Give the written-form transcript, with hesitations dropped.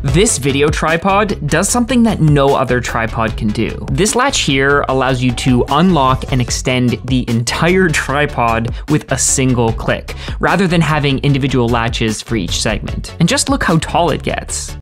This video tripod does something that no other tripod can do. This latch here allows you to unlock and extend the entire tripod with a single click, rather than having individual latches for each segment. And just look how tall it gets.